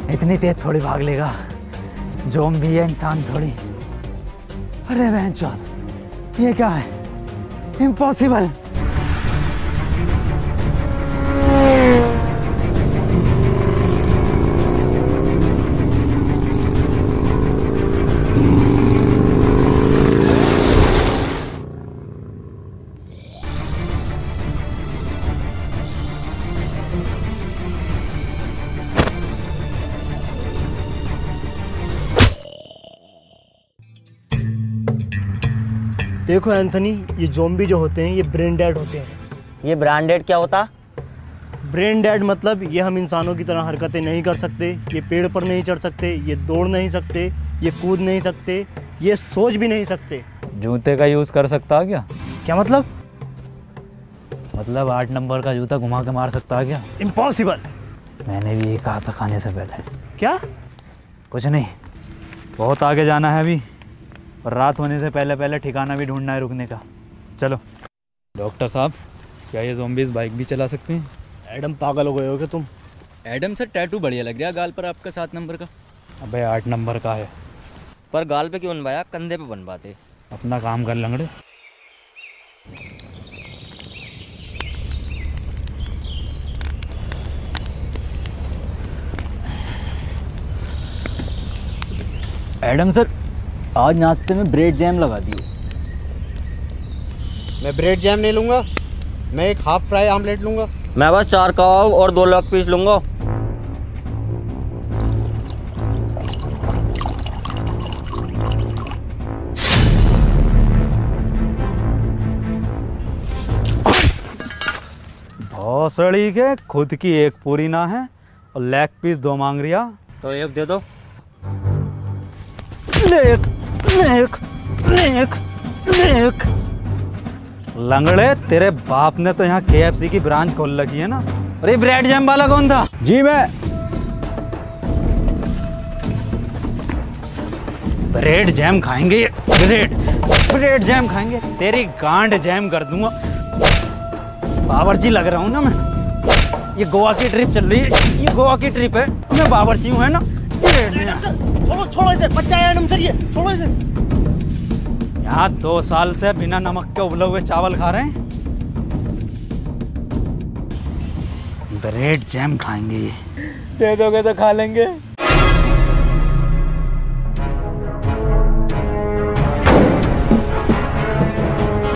इतनी तेज थोड़ी भाग लेगा, ज़ॉम्बी है इंसान थोड़ी। अरे बहनचोद, ये क्या है? इम्पॉसिबल। देखो एंथनी, ये ज़ॉम्बी जो होते हैं ये ब्रेन डेड होते हैं। ये ब्रांडेड क्या होता? ब्रेन डेड मतलब ये हम इंसानों की तरह हरकतें नहीं कर सकते, ये पेड़ पर नहीं चढ़ सकते, ये दौड़ नहीं सकते, ये कूद नहीं सकते, ये सोच भी नहीं सकते। जूते का यूज़ कर सकता क्या? क्या मतलब? मतलब 8 नंबर का जूता घुमा के मार सकता क्या? इम्पॉसिबल। मैंने भी ये कहा था खाने से पहले। क्या? कुछ नहीं, बहुत आगे जाना है अभी, और रात होने से पहले पहले ठिकाना भी ढूंढना है रुकने का। चलो। डॉक्टर साहब, क्या ये ज़ॉम्बीज़ बाइक भी चला सकते हैं? एडम, पागल हो गए हो क्या तुम? एडम सर, टैटू बढ़िया लग रहा है गाल पर आपका 7 नंबर का। अबे 8 नंबर का है। पर गाल पे क्यों बनवाया, कंधे पे बनवाते। अपना काम कर लंगड़े। एडम सर, आज नाश्ते में ब्रेड जैम लगा दियो। मैं ब्रेड जैम नहीं लूँगा, मैं एक हाफ फ्राई आमलेट लूँगा। मैं बस 4 कबाब और 2 लेग पीस लूँगा। भौसड़ी के खुद की एक पूरी ना है और लेग पीस 2 मांग रिया। तो एक दे दो। लेक लेक लेक लेक। लंगड़े, तेरे बाप ने तो यहाँ KFC की ब्रांच खोल रखी है ना। अरे ब्रेड जैम वाला कौन था? जी मैं। ब्रेड जैम खाएंगे, ब्रेड जैम खाएंगे, तेरी गांड जैम कर दूंगा। बावर्ची लग रहा हूँ ना मैं। ये गोवा की ट्रिप चल रही है, ये गोवा की ट्रिप है, मैं बावर्ची हूँ, है ना। छोड़ो इसे, बच्चा है एडम सर, ये छोड़ो इसे। यहाँ 2 साल से बिना नमक के उबले हुए चावल खा रहे हैं। ब्रेड जैम खाएंगे ये। दे दोगे तो खा लेंगे।